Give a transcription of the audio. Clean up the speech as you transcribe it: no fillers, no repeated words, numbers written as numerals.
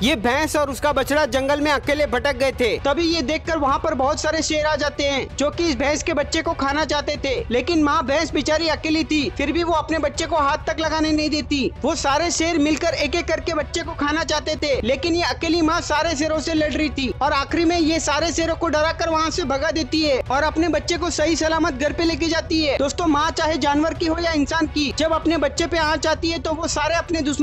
ये भैंस और उसका बछड़ा जंगल में अकेले भटक गए थे। तभी ये देखकर वहाँ पर बहुत सारे शेर आ जाते हैं जो कि इस भैंस के बच्चे को खाना चाहते थे, लेकिन माँ भैंस बेचारी अकेली थी, फिर भी वो अपने बच्चे को हाथ तक लगाने नहीं देती। वो सारे शेर मिलकर एक एक करके बच्चे को खाना चाहते थे, लेकिन ये अकेली माँ सारे शेरों से लड़ रही थी और आखिरी में ये सारे शेरों को डरा कर वहाँ से भगा देती है और अपने बच्चे को सही सलामत घर पे लेके जाती है। दोस्तों, माँ चाहे जानवर की हो या इंसान की, जब अपने बच्चे पे आँच आती है तो वो सारे अपने दुश्मन